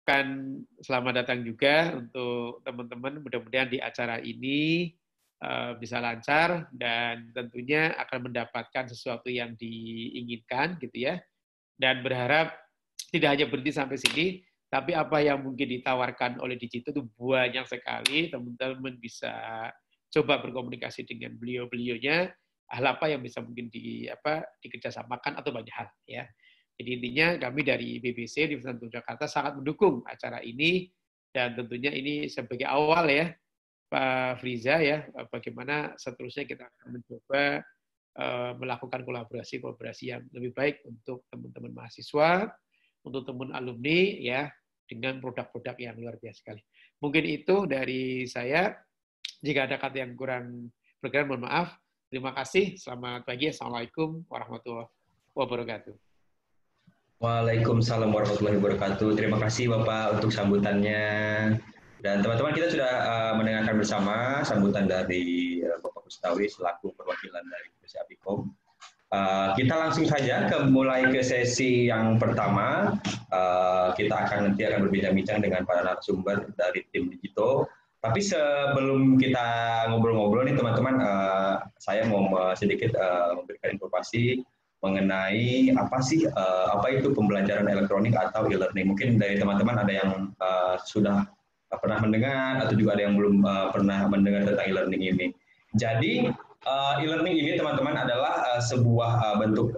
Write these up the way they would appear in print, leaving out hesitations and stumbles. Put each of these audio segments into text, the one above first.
mengucapkan selamat datang juga untuk teman-teman. Mudah-mudahan di acara ini bisa lancar dan tentunya akan mendapatkan sesuatu yang diinginkan gitu ya. Dan berharap tidak hanya berhenti sampai sini, tapi apa yang mungkin ditawarkan oleh Digito itu banyak sekali. Teman-teman bisa coba berkomunikasi dengan beliau-beliaunya, hal apa yang bisa mungkin dikerjasamakan atau banyak hal ya. Jadi intinya kami dari BBC Universitas Jakarta sangat mendukung acara ini dan tentunya ini sebagai awal ya Pak Friza ya, bagaimana seterusnya kita akan mencoba melakukan kolaborasi-kolaborasi yang lebih baik untuk teman-teman mahasiswa, untuk teman alumni ya dengan produk-produk yang luar biasa sekali. Mungkin itu dari saya. Jika ada kata yang kurang berkenan, mohon maaf. Terima kasih. Selamat pagi. Assalamualaikum warahmatullahi wabarakatuh. Waalaikumsalam warahmatullahi wabarakatuh. Terima kasih Bapak untuk sambutannya. Dan teman-teman kita sudah mendengarkan bersama sambutan dari Bapak Kustawi selaku perwakilan dari BPC Apikom. Kita langsung saja mulai ke sesi yang pertama. Kita nanti akan berbincang-bincang dengan para narasumber dari tim Digito. Tapi sebelum kita ngobrol-ngobrol nih teman-teman, saya mau sedikit memberikan informasi mengenai apa itu pembelajaran elektronik atau e-learning. Mungkin dari teman-teman ada yang sudah pernah mendengar atau juga ada yang belum pernah mendengar tentang e-learning ini. Jadi e-learning ini teman-teman adalah sebuah bentuk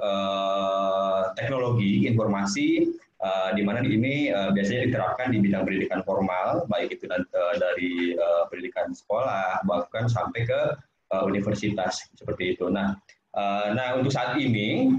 teknologi informasi di mana ini biasanya diterapkan di bidang pendidikan formal, baik itu dari pendidikan sekolah bahkan sampai ke universitas seperti itu. Nah, untuk saat ini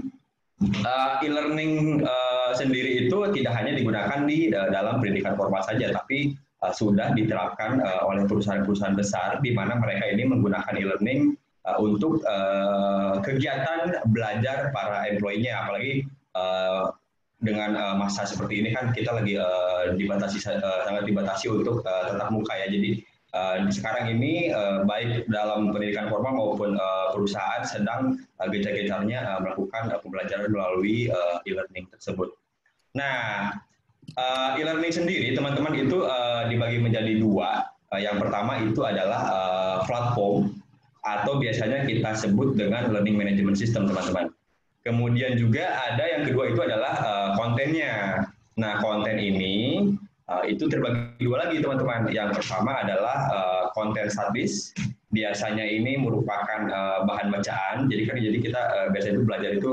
e-learning sendiri itu tidak hanya digunakan di dalam pendidikan formal saja, tapi sudah diterapkan oleh perusahaan-perusahaan besar di mana mereka ini menggunakan e-learning untuk kegiatan belajar para employee-nya, apalagi dengan masa seperti ini kan kita lagi sangat dibatasi untuk tatap muka ya. Jadi sekarang ini baik dalam pendidikan formal maupun perusahaan sedang gencar-gencarnya melakukan pembelajaran melalui e-learning tersebut. Nah, e-learning sendiri teman-teman itu dibagi menjadi dua. Yang pertama itu adalah platform atau biasanya kita sebut dengan learning management system teman-teman. Kemudian juga ada yang kedua itu adalah kontennya. Nah, konten ini itu terbagi dua lagi teman-teman. Yang pertama adalah konten statis. Biasanya ini merupakan bahan bacaan. Jadi kita biasanya itu belajar itu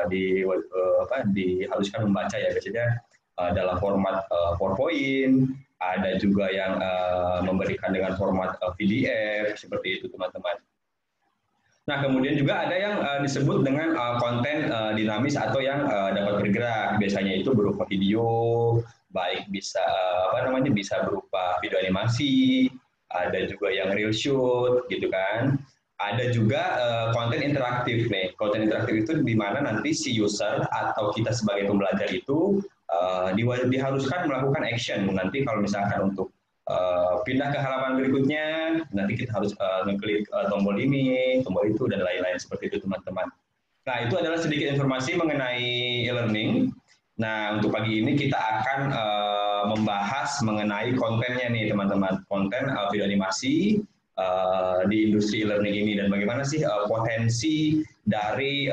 diharuskan membaca ya. Biasanya dalam format PowerPoint. Ada juga yang memberikan dengan format PDF seperti itu teman-teman. Nah, kemudian juga ada yang disebut dengan konten dinamis atau yang dapat bergerak. Biasanya itu berupa video, baik bisa bisa berupa video animasi, ada juga yang real shoot gitu kan. Ada juga konten interaktif nih. Konten interaktif itu di mana nanti si user atau kita sebagai pembelajar itu diharuskan melakukan action. Nanti kalau misalkan untuk pindah ke halaman berikutnya, nanti kita harus ngeklik tombol ini, tombol itu, dan lain-lain seperti itu teman-teman. Nah, itu adalah sedikit informasi mengenai e-learning. Nah, untuk pagi ini kita akan membahas mengenai kontennya nih teman-teman, konten video animasi di industri e-learning ini, dan bagaimana sih potensi dari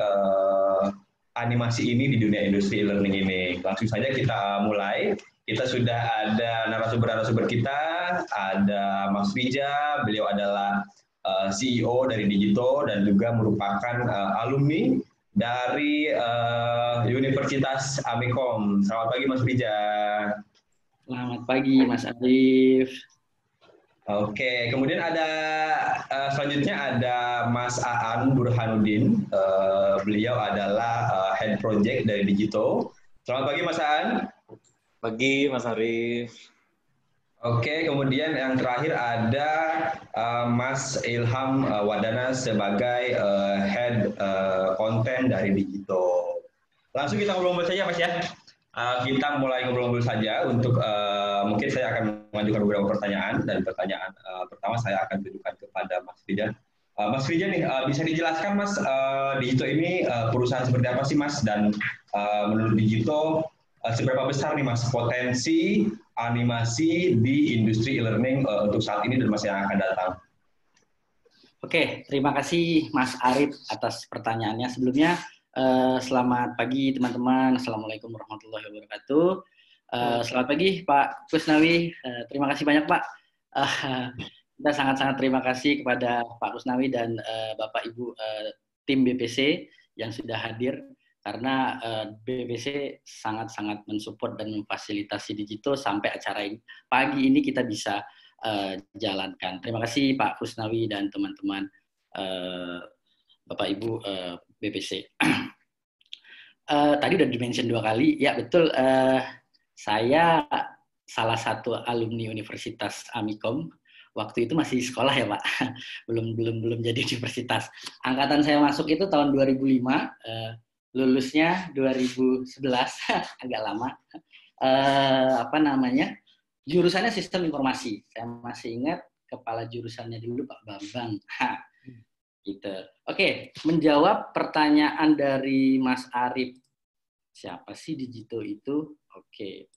animasi ini di dunia industri e-learning ini. Langsung saja kita mulai. Kita sudah ada narasumber-narasumber kita, ada Mas Rija, beliau adalah CEO dari Digito dan juga merupakan alumni dari Universitas Amikom. Selamat pagi Mas Rija. Selamat pagi Mas Arif. Oke, kemudian ada selanjutnya ada Mas Aan Burhanuddin. Beliau adalah Head Project dari Digito. Selamat pagi Mas Aan. Pagi Mas Arif. Oke, kemudian yang terakhir ada Mas Ilham Wadana sebagai Head Konten dari Digito. Langsung kita ngobrol-ngobrol saja Mas ya. Kita mulai ngobrol-ngobrol saja untuk mungkin saya akan mengajukan beberapa pertanyaan, dan pertanyaan pertama saya akan tunjukkan kepada Mas Rija. Mas Rija nih, bisa dijelaskan Mas, Digito ini perusahaan seperti apa sih Mas, dan menurut Digito seberapa besar nih Mas potensi animasi di industri e-learning untuk saat ini dan masa yang akan datang? Oke, terima kasih Mas Arif atas pertanyaannya. Sebelumnya, selamat pagi teman-teman. Assalamualaikum warahmatullahi wabarakatuh. Selamat pagi Pak Kusnawi. Terima kasih banyak Pak. Kita sangat-sangat terima kasih kepada Pak Kusnawi dan Bapak Ibu tim BPC yang sudah hadir, karena BPC sangat-sangat mensupport dan memfasilitasi Digito sampai acara ini. Pagi ini kita bisa jalankan. Terima kasih Pak Kusnawi dan teman-teman Bapak Ibu BPC. Tadi udah di-mention 2 kali, ya betul. Saya salah satu alumni Universitas Amikom. Waktu itu masih sekolah ya Pak, belum jadi universitas. Angkatan saya masuk itu tahun 2005, lulusnya 2011, agak lama. Jurusannya sistem informasi. Saya masih ingat kepala jurusannya dulu Pak Bambang. Gitu. Oke, menjawab pertanyaan dari Mas Arif, siapa sih Digito itu? Oke.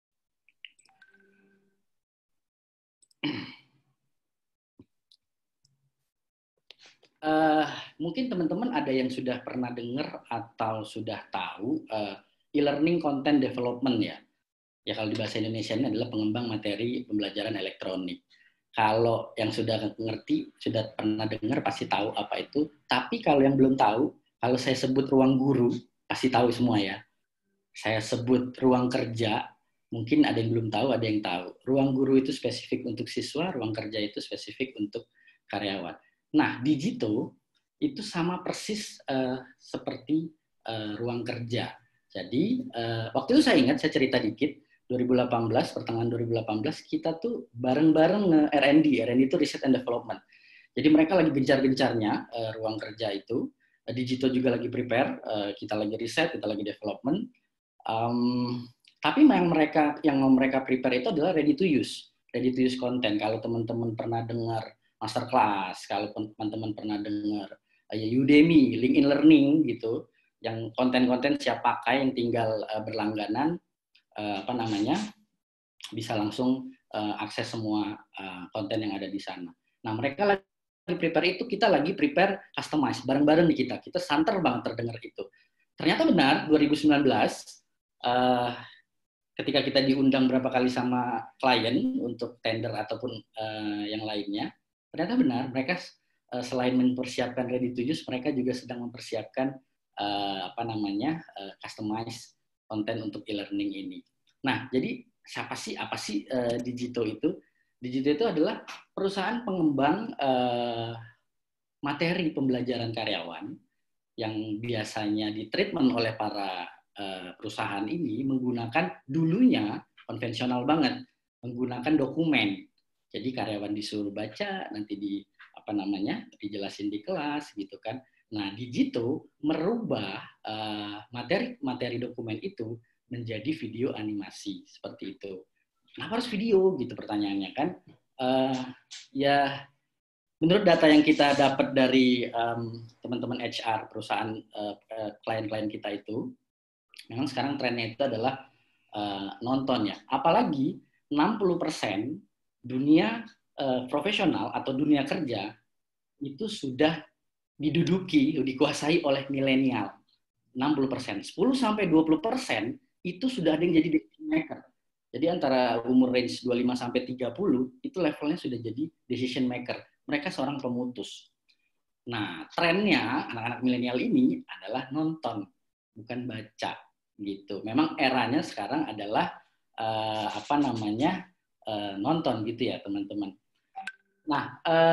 Mungkin teman-teman ada yang sudah pernah dengar atau sudah tahu e-learning content development ya. Ya kalau di bahasa Indonesia ini adalah pengembang materi pembelajaran elektronik. Kalau yang sudah ngerti, sudah pernah dengar pasti tahu apa itu. Tapi kalau yang belum tahu, kalau saya sebut ruang guru, pasti tahu semua ya. Saya sebut ruang kerja, mungkin ada yang belum tahu, ada yang tahu. Ruang guru itu spesifik untuk siswa, ruang kerja itu spesifik untuk karyawan. Nah, Digito itu sama persis seperti ruang kerja. Jadi, waktu itu saya ingat, saya cerita dikit, 2018, pertengahan 2018, kita tuh bareng-bareng R&D itu Research and Development. Jadi mereka lagi gencar-gencarnya ruang kerja itu, Digito juga lagi prepare, kita lagi riset, kita lagi development. Tapi yang mereka prepare itu adalah ready to use content. Kalau teman-teman pernah dengar masterclass, kalau teman-teman pernah dengar Udemy, LinkedIn Learning gitu, yang konten-konten siap pakai, yang tinggal berlangganan, bisa langsung akses semua konten yang ada di sana. Nah, mereka lagi prepare itu, kita lagi prepare customize bareng-bareng di kita. Kita santer banget terdengar itu. Ternyata benar, 2019 ketika kita diundang berapa kali sama klien untuk tender ataupun yang lainnya, ternyata benar, mereka selain mempersiapkan ready to use, mereka juga sedang mempersiapkan customize konten untuk e-learning ini. Nah, jadi apa sih Digito itu? Digito itu adalah perusahaan pengembang materi pembelajaran karyawan yang biasanya ditreatment oleh para perusahaan ini menggunakan, dulunya konvensional banget, menggunakan dokumen. Jadi karyawan disuruh baca, nanti dijelasin di kelas gitu kan. Nah, Digito merubah materi dokumen itu menjadi video animasi seperti itu. Kenapa harus video gitu pertanyaannya kan? Ya menurut data yang kita dapat dari teman-teman HR perusahaan klien-klien kita itu, memang sekarang trennya itu adalah nonton ya. Apalagi 60% dunia profesional atau dunia kerja itu sudah dikuasai oleh milenial. 60%. 10-20% itu sudah ada yang jadi decision maker. Jadi antara umur range 25 sampai 30 itu levelnya sudah jadi decision maker. Mereka seorang pemutus. Nah, trennya anak-anak milenial ini adalah nonton, bukan baca gitu. Memang eranya sekarang adalah nonton gitu ya, teman-teman. Nah,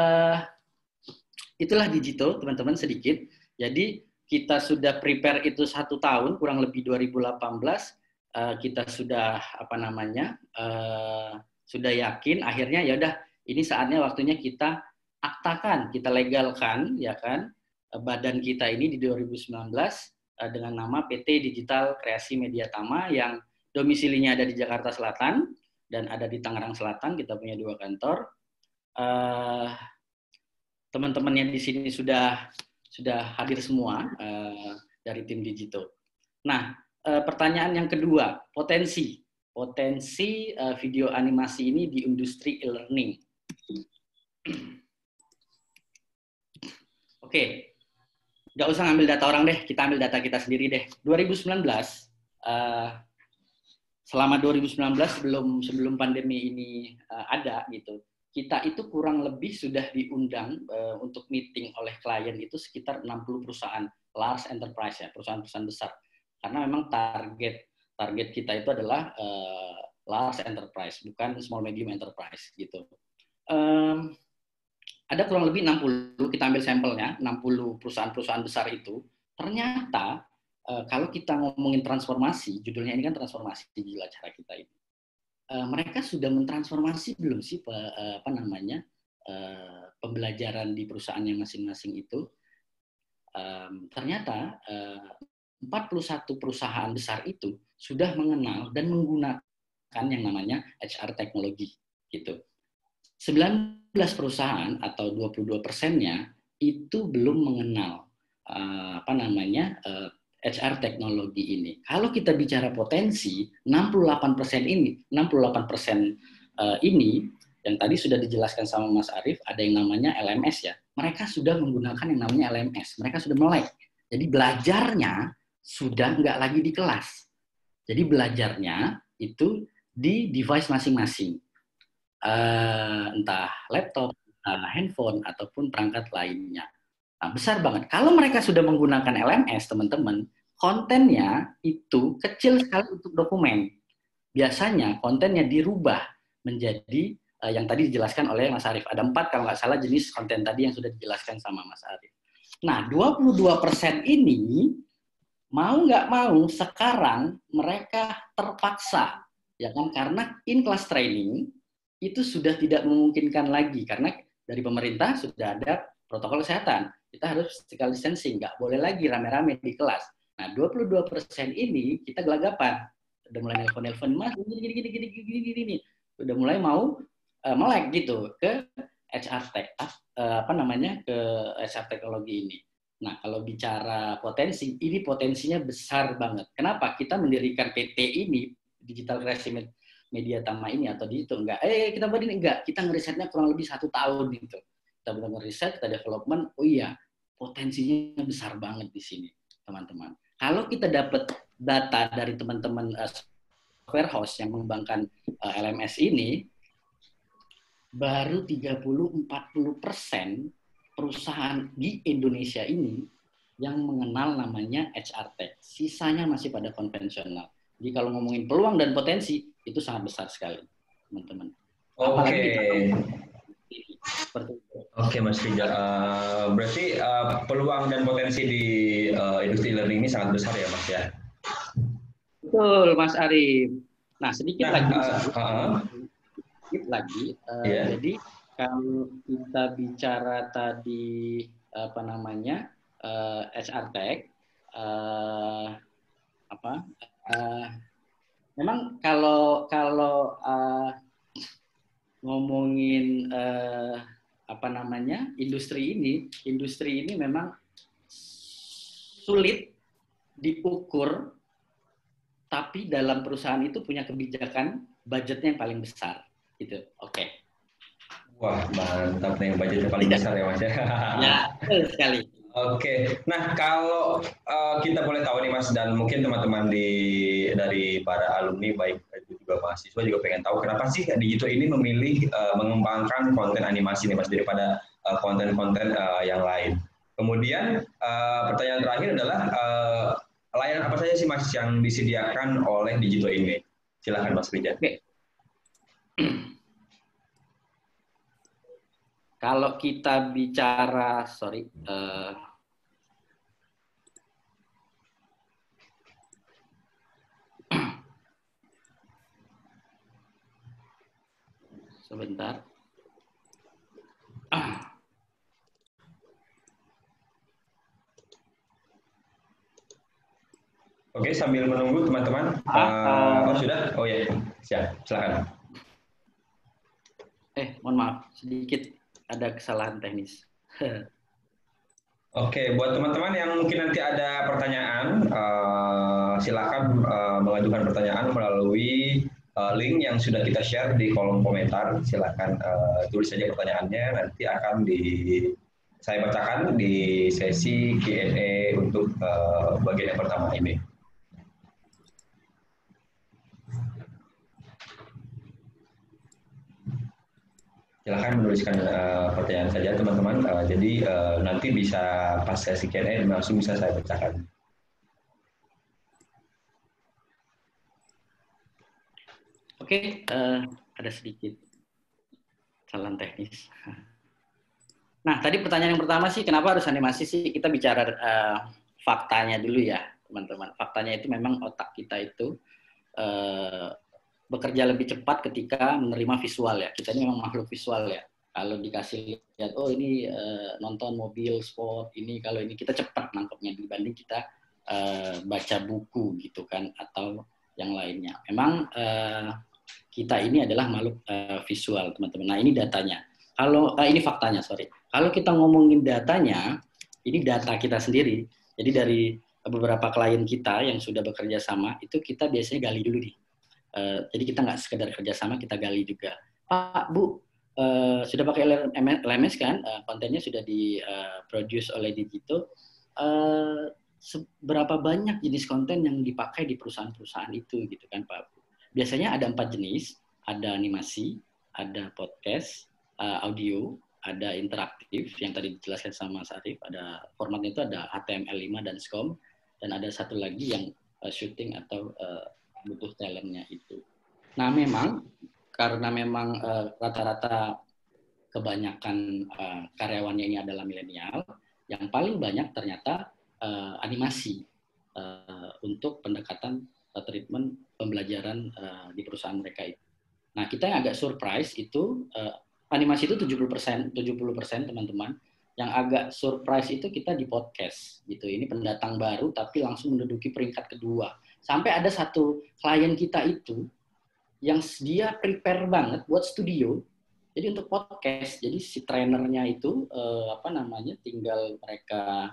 itulah Digito, teman-teman, sedikit. Jadi kita sudah prepare itu 1 tahun, kurang lebih 2018. Kita sudah sudah yakin. Akhirnya ya udah, ini saatnya waktunya kita aktakan, kita legalkan, ya kan, badan kita ini di 2019 dengan nama PT Digital Kreasi Media Tama yang domisilinya ada di Jakarta Selatan dan ada di Tangerang Selatan. Kita punya 2 kantor. Teman-temannya di sini sudah hadir semua dari tim Digito. Nah, pertanyaan yang kedua, potensi video animasi ini di industri e-learning. Oke, nggak usah ngambil data orang deh, kita ambil data kita sendiri deh. 2019, selama 2019 sebelum pandemi ini ada gitu, kita itu kurang lebih sudah diundang untuk meeting oleh klien itu sekitar 60 perusahaan large enterprise ya, perusahaan-perusahaan besar. Karena memang target kita itu adalah large enterprise, bukan small medium enterprise gitu. Ada kurang lebih 60, kita ambil sampelnya, 60 perusahaan-perusahaan besar itu. Ternyata kalau kita ngomongin transformasi, judulnya ini kan transformasi gila cara kita ini. Mereka sudah mentransformasi belum sih pembelajaran di perusahaannya masing-masing itu? Ternyata 41 perusahaan besar itu sudah mengenal dan menggunakan yang namanya HR teknologi gitu. 19 perusahaan atau 22%-nya itu belum mengenal HR teknologi ini. Kalau kita bicara potensi, 68% ini yang tadi sudah dijelaskan sama Mas Arief, ada yang namanya LMS ya. Mereka sudah menggunakan yang namanya LMS. Mereka sudah melek. Jadi belajarnya sudah nggak lagi di kelas. Jadi belajarnya itu di device masing-masing. Entah laptop, handphone, ataupun perangkat lainnya. Nah, besar banget. Kalau mereka sudah menggunakan LMS, teman-teman, kontennya itu kecil sekali untuk dokumen. Biasanya kontennya dirubah menjadi yang tadi dijelaskan oleh Mas Arief. Ada 4 kalau nggak salah jenis konten tadi yang sudah dijelaskan sama Mas Arief. Nah, 22% ini mau nggak mau sekarang mereka terpaksa, ya kan? Karena in-class training itu sudah tidak memungkinkan lagi karena dari pemerintah sudah ada protokol kesehatan. Kita harus physical distancing, nggak boleh lagi rame-rame di kelas. Nah, 22% ini kita gelagapan. Udah mulai nelpon-nelpon, Mas, gini. Udah mulai mau melek gitu ke HR Tech, ke HR teknologi ini. Nah, kalau bicara potensi, ini potensinya besar banget. Kenapa? Kita mendirikan PT ini, Digital Kreasi Media Tama ini, atau di itu enggak. Kita buat ini enggak. Kita ngerisetnya kurang lebih 1 tahun gitu. Kita benar ngeriset, kita development. Oh iya, potensinya besar banget di sini, teman-teman. Kalau kita dapat data dari teman-teman software house yang mengembangkan LMS ini, baru 30-40% perusahaan di Indonesia ini yang mengenal namanya HR Tech. Sisanya masih pada konvensional. Jadi kalau ngomongin peluang dan potensi, itu sangat besar sekali, teman-teman. Oke. Oke, Mas Rizal. Berarti peluang dan potensi di industri learning ini sangat besar ya, Mas ya? Betul, Mas Arief. Nah, sedikit lagi, Mas Arief. Sedikit lagi. Jadi kalau kita bicara tadi HR Tech, memang kalau ngomongin industri ini memang sulit diukur, tapi dalam perusahaan itu punya kebijakan budgetnya yang paling besar gitu. Oke. Wah, mantap nih, budgetnya paling besar ya, Mas ya. Ya, betul sekali. Oke, nah kalau kita boleh tahu nih Mas, dan mungkin teman-teman dari para alumni, baik itu juga mahasiswa juga pengen tahu kenapa sih Digito ini memilih mengembangkan konten animasi nih Mas daripada konten-konten yang lain. Kemudian pertanyaan terakhir adalah layanan apa saja sih Mas yang disediakan oleh Digito ini? Silakan Mas Rizal. Oke. Kalau kita bicara, sebentar. Oke, sambil menunggu teman-teman. Oh sudah? Oh ya, siap. Silakan. Mohon maaf, sedikit ada kesalahan teknis. Oke, buat teman-teman yang mungkin nanti ada pertanyaan, silakan mengajukan pertanyaan melalui link yang sudah kita share di kolom komentar. Silakan tulis saja pertanyaannya, nanti akan saya bacakan di sesi Q&A untuk bagian yang pertama ini. Silahkan menuliskan pertanyaan saja teman-teman. Jadi nanti bisa pas sesi Q&A langsung bisa saya bacakan. Oke, ada sedikit kesalahan teknis. Nah, tadi pertanyaan yang pertama sih, kenapa harus animasi sih? Kita bicara faktanya dulu ya, teman-teman. Faktanya itu memang otak kita itu bekerja lebih cepat ketika menerima visual ya. Kita ini memang makhluk visual ya. Kalau dikasih lihat, oh ini nonton mobil sport, ini kalau ini kita cepat nangkepnya dibanding kita baca buku gitu kan, atau yang lainnya. Memang kita ini adalah makhluk visual, teman-teman. Nah, ini datanya. Kalau ini faktanya, sorry. Kalau kita ngomongin datanya, ini data kita sendiri. Jadi dari beberapa klien kita yang sudah bekerja sama, itu kita biasanya gali dulu nih. Jadi kita nggak sekedar kerjasama, kita gali juga. Pak, Bu, sudah pakai LMS kan? Kontennya sudah di-produce oleh Digito. Seberapa banyak jenis konten yang dipakai di perusahaan-perusahaan itu, gitu kan, Pak? Biasanya ada 4 jenis, ada animasi, ada podcast, audio, ada interaktif, yang tadi dijelaskan sama Mas Arief, ada formatnya itu ada HTML5 dan SCOM, dan ada satu lagi yang shooting atau butuh talentnya itu. Nah, memang karena memang rata-rata kebanyakan karyawannya ini adalah milenial, yang paling banyak ternyata animasi untuk pendekatan treatment pembelajaran di perusahaan mereka itu. Nah, kita yang agak surprise itu animasi itu 70% teman-teman. Yang agak surprise itu kita di podcast gitu. Ini pendatang baru tapi langsung menduduki peringkat kedua. Sampai ada satu klien kita itu yang dia prepare banget buat studio. Jadi untuk podcast, jadi si trainernya itu tinggal mereka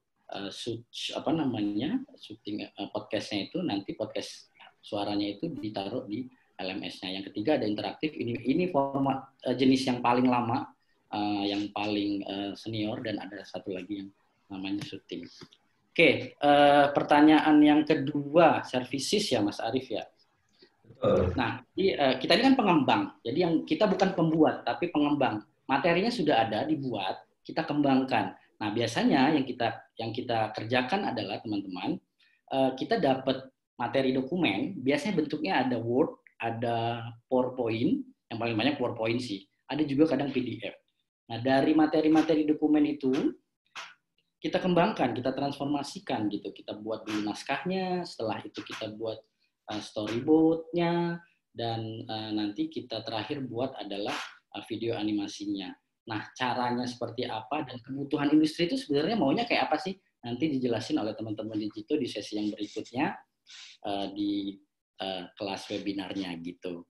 syuting podcastnya itu, nanti podcast suaranya itu ditaruh di LMS-nya. Yang ketiga ada interaktif, ini format jenis yang paling lama, yang paling senior, dan ada satu lagi yang namanya syuting. Oke, pertanyaan yang kedua, services ya Mas Arief ya. Nah, kita ini kan pengembang, jadi yang kita bukan pembuat tapi pengembang. Materinya sudah ada, dibuat, kita kembangkan. Nah, biasanya yang kita kerjakan adalah teman-teman, kita dapat materi dokumen, biasanya bentuknya ada Word, ada PowerPoint, yang paling banyak PowerPoint sih. Ada juga kadang PDF. Nah, dari materi-materi dokumen itu kita kembangkan, kita transformasikan gitu. Kita buat dulu naskahnya, setelah itu kita buat storyboard-nya, dan nanti kita terakhir buat adalah video animasinya. Nah, caranya seperti apa dan kebutuhan industri itu sebenarnya maunya kayak apa sih? Nanti dijelasin oleh teman-teman Digito di sesi yang berikutnya di kelas webinarnya gitu.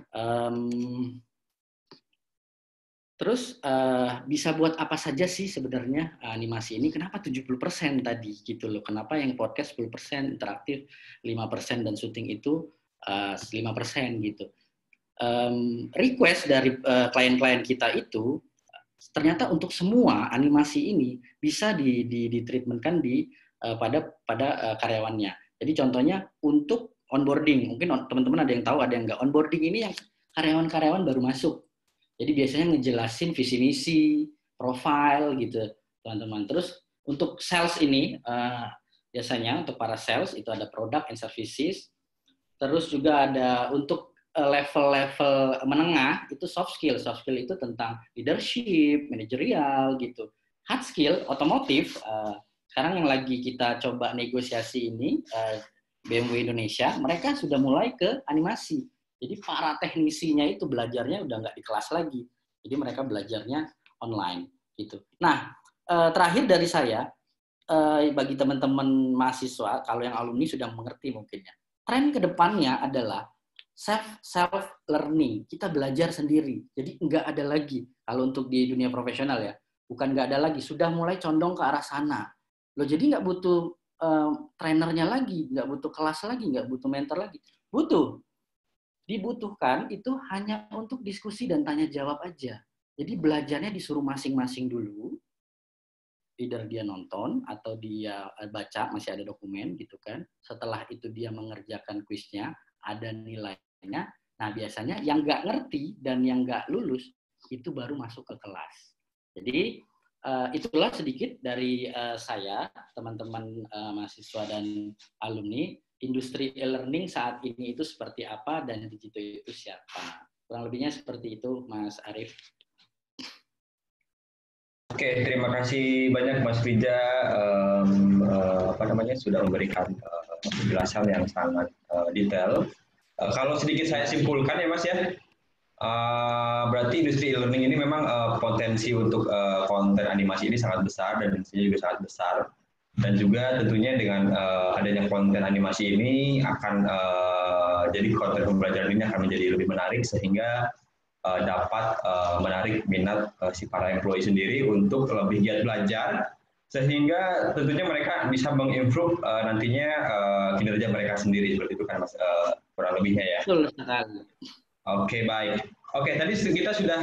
Terus bisa buat apa saja sih sebenarnya animasi ini? Kenapa 70% tadi gitu loh? Kenapa yang podcast 10%, interaktif 5%, dan syuting itu 5% gitu? Request dari klien-klien kita itu ternyata untuk semua animasi ini bisa ditreatmentkan pada karyawannya. Jadi contohnya untuk onboarding, mungkin teman-teman ada yang tahu, ada yang nggak. Onboarding ini yang karyawan-karyawan baru masuk. Jadi biasanya ngejelasin visi misi, profile gitu, teman-teman. Terus untuk sales ini biasanya untuk para sales itu ada product and services. Terus juga ada untuk level-level menengah itu soft skill. Soft skill itu tentang leadership, manajerial gitu. Hard skill otomotif. Sekarang yang lagi kita coba negosiasi ini BMW Indonesia, mereka sudah mulai ke animasi. Jadi para teknisinya itu belajarnya udah nggak di kelas lagi. Jadi mereka belajarnya online gitu. Nah, terakhir dari saya bagi teman-teman mahasiswa, kalau yang alumni sudah mengerti mungkin ya. Tren kedepannya adalah self learning. Kita belajar sendiri. Jadi nggak ada lagi kalau untuk di dunia profesional ya. Bukan nggak ada lagi, sudah mulai condong ke arah sana. Loh, jadi nggak butuh trainernya lagi, nggak butuh kelas lagi, nggak butuh mentor lagi. Butuh. Dibutuhkan itu hanya untuk diskusi dan tanya jawab aja. Jadi belajarnya disuruh masing-masing dulu, either dia nonton atau dia baca, masih ada dokumen gitu kan. Setelah itu dia mengerjakan kuisnya, ada nilainya. Nah biasanya yang nggak ngerti dan yang nggak lulus itu baru masuk ke kelas. Jadi itulah sedikit dari saya, teman-teman mahasiswa dan alumni. Industri e-learning saat ini itu seperti apa dan Digito itu siapa. Kurang lebihnya seperti itu, Mas Arief. Oke, terima kasih banyak Mas Rija sudah memberikan penjelasan yang sangat detail. Kalau sedikit saya simpulkan ya Mas ya, berarti industri e-learning ini memang potensi untuk konten animasi ini sangat besar dan industrinya juga sangat besar. Dan juga tentunya dengan adanya konten animasi ini akan jadi konten pembelajaran ini akan menjadi lebih menarik sehingga dapat menarik minat si para employee sendiri untuk lebih giat belajar sehingga tentunya mereka bisa mengimprove nantinya kinerja mereka sendiri seperti itu kan Mas kurang lebihnya ya. Betul sekali. Oke, baik. Oke, tadi kita sudah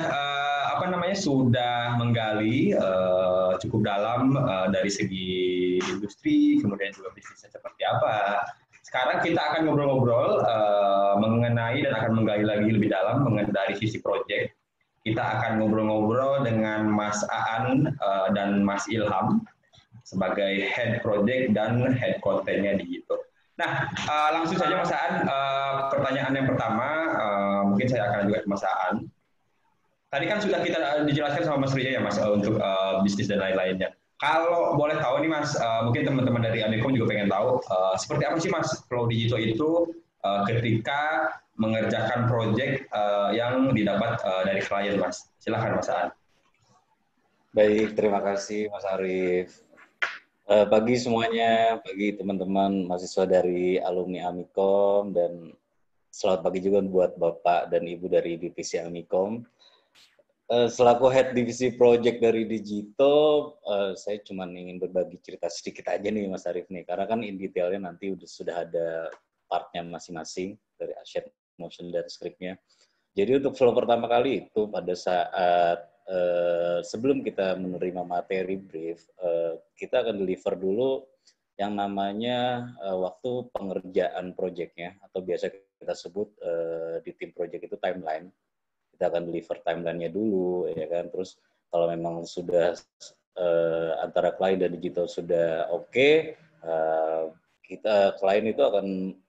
sudah menggali cukup dalam dari segi industri, kemudian juga bisnisnya seperti apa. Sekarang kita akan ngobrol-ngobrol mengenai dan akan menggali lagi lebih dalam mengenai dari sisi proyek. Kita akan ngobrol-ngobrol dengan Mas Aan dan Mas Ilham sebagai head project dan head content-nya Digito. Nah, langsung saja Mas Aan, pertanyaan yang pertama, mungkin saya akan juga ke Mas Aan. Tadi kan sudah kita dijelaskan sama Mas Rija ya Mas, untuk bisnis dan lain-lainnya. Kalau boleh tahu nih Mas, mungkin teman-teman dari Amikom juga pengen tahu, seperti apa sih Mas Flow Digito itu ketika mengerjakan proyek yang didapat dari klien Mas. Silakan Mas Aan. Baik, terima kasih Mas Arief. Pagi semuanya, pagi teman-teman mahasiswa dari alumni Amikom, dan selamat pagi juga buat Bapak dan Ibu dari divisi Amikom. Selaku head divisi project dari Digito, saya cuma ingin berbagi cerita sedikit aja nih Mas Arief nih, karena kan in detailnya nanti sudah ada partnya masing-masing dari asset, motion, dan scriptnya. Jadi untuk flow pertama kali itu pada saat sebelum kita menerima materi brief, kita akan deliver dulu yang namanya waktu pengerjaan proyeknya, atau biasa kita sebut di tim proyek itu timeline. Kita akan deliver timeline-nya dulu, ya kan. Terus kalau memang sudah antara klien dan Digito sudah oke, klien itu akan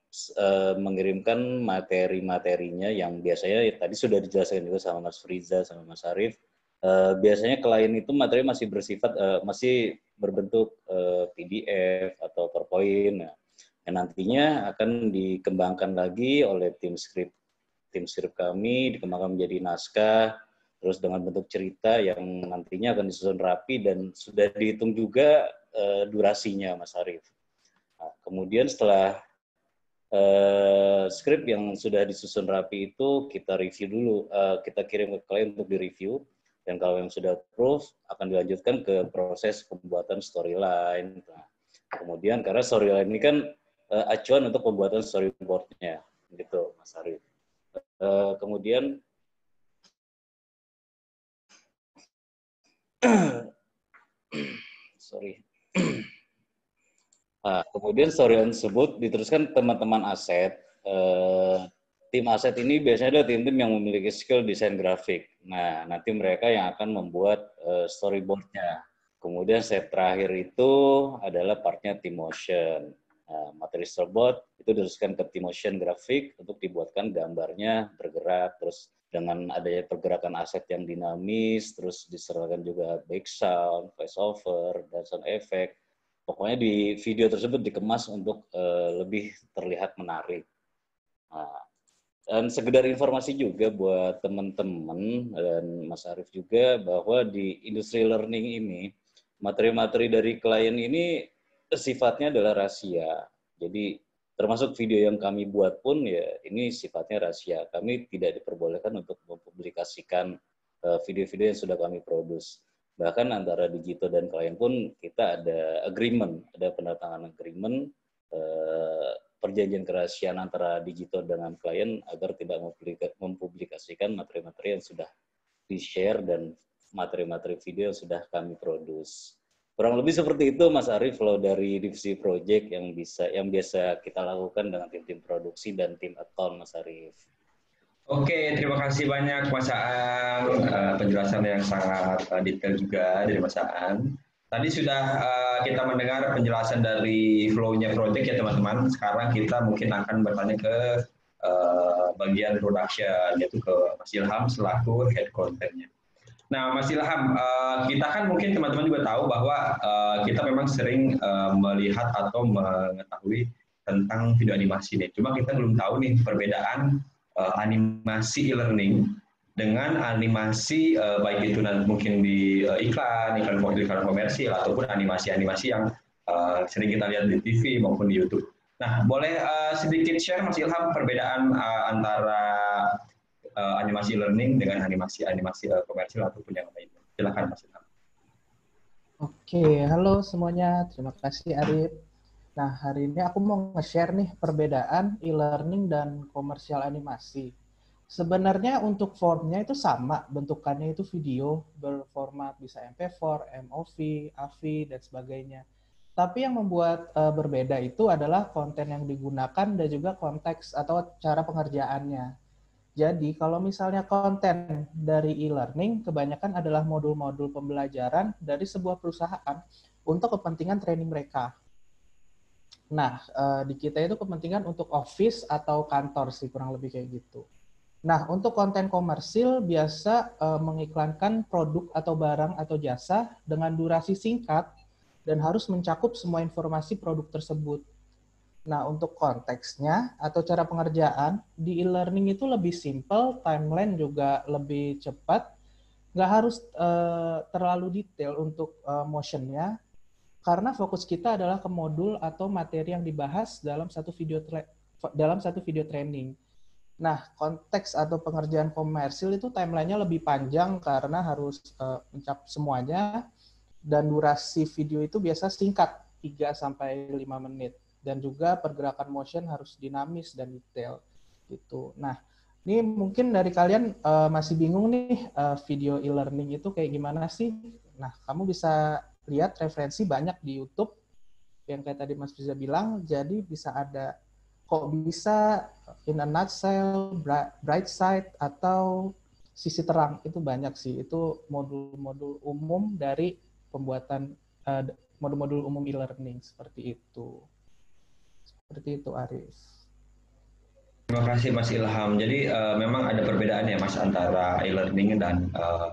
mengirimkan materi-materinya yang biasanya tadi sudah dijelaskan juga sama Mas Friza sama Mas Arief. Biasanya klien itu materi masih bersifat masih berbentuk PDF atau PowerPoint. Nah, yang nantinya akan dikembangkan lagi oleh tim script kami, dikembangkan menjadi naskah, terus dengan bentuk cerita yang nantinya akan disusun rapi dan sudah dihitung juga durasinya, Mas Arief. Nah, kemudian setelah skrip yang sudah disusun rapi itu kita review dulu, kita kirim ke klien untuk direview, dan kalau yang sudah approve akan dilanjutkan ke proses pembuatan storyline. Nah, kemudian karena storyline ini kan acuan untuk pembuatan storyboard-nya, gitu Mas Arief. Kemudian kemudian storyline tersebut diteruskan teman-teman aset. Tim aset ini biasanya adalah tim-tim yang memiliki skill desain grafik. Nah, nanti mereka yang akan membuat storyboard-nya. Kemudian step terakhir itu adalah partnya tim motion. Nah, materi storyboard itu diteruskan ke tim motion grafik untuk dibuatkan gambarnya bergerak, terus dengan adanya pergerakan aset yang dinamis, terus disertakan juga background, voiceover, dan sound effect. Pokoknya di video tersebut dikemas untuk lebih terlihat menarik. Nah, dan sekedar informasi juga buat teman-teman dan Mas Arief juga, bahwa di industri learning ini, materi-materi dari klien ini sifatnya adalah rahasia. Jadi termasuk video yang kami buat pun ya ini sifatnya rahasia. Kami tidak diperbolehkan untuk mempublikasikan video-video yang sudah kami produce. Bahkan antara Digito dan klien pun kita ada agreement, ada penandatanganan agreement, perjanjian kerahasiaan antara Digito dengan klien agar tidak mempublikasikan materi-materi yang sudah di-share dan materi-materi video yang sudah kami produce. Kurang lebih seperti itu Mas Arief kalau dari divisi project yang biasa kita lakukan dengan tim-tim produksi dan tim account Mas Arief. Oke, terima kasih banyak Mas Aan, penjelasan yang sangat detail juga dari Mas Aan. Tadi sudah kita mendengar penjelasan dari flow-nya project ya teman-teman. Sekarang kita mungkin akan bertanya ke bagian production, yaitu ke Mas Ilham selaku head content-nya. Nah, Mas Ilham, kita kan mungkin teman-teman juga tahu bahwa kita memang sering melihat atau mengetahui tentang video animasi nih. Cuma kita belum tahu nih perbedaan animasi e-learning dengan animasi baik itu nanti mungkin di iklan komersil ataupun animasi-animasi yang sering kita lihat di TV maupun di YouTube. Nah, boleh sedikit share Mas Ilham perbedaan antara animasi learning dengan animasi komersil ataupun yang lainnya. Silakan Mas Ilham. Oke, halo semuanya. Terima kasih Arif. Nah, hari ini aku mau nge-share nih perbedaan e-learning dan komersial animasi. Sebenarnya untuk formnya itu sama, bentukannya itu video berformat bisa MP4, MOV, AVI, dan sebagainya. Tapi yang membuat berbeda itu adalah konten yang digunakan dan juga konteks atau cara pengerjaannya. Jadi, kalau misalnya konten dari e-learning, kebanyakan adalah modul-modul pembelajaran dari sebuah perusahaan untuk kepentingan training mereka. Nah, di kita itu kepentingan untuk office atau kantor sih, kurang lebih kayak gitu. Nah, untuk konten komersil biasa mengiklankan produk atau barang atau jasa dengan durasi singkat dan harus mencakup semua informasi produk tersebut. Nah, untuk konteksnya atau cara pengerjaan, di e-learning itu lebih simple, timeline juga lebih cepat, nggak harus terlalu detail untuk motionnya, karena fokus kita adalah ke modul atau materi yang dibahas dalam satu video training. Nah, konteks atau pengerjaan komersil itu timeline-nya lebih panjang karena harus mencakup semuanya, dan durasi video itu biasa singkat, 3-5 menit. Dan juga pergerakan motion harus dinamis dan detail gitu. Nah, ini mungkin dari kalian masih bingung nih video e-learning itu kayak gimana sih? Nah, kamu bisa lihat referensi banyak di YouTube yang kayak tadi Mas Riza bilang. Jadi bisa ada kok bisa, in a nutshell, bright side, atau sisi terang, itu banyak sih. Itu modul-modul umum dari pembuatan modul-modul umum e-learning seperti itu. Seperti itu, Arif. Terima kasih Mas Ilham. Jadi memang ada perbedaan ya Mas antara e-learning dan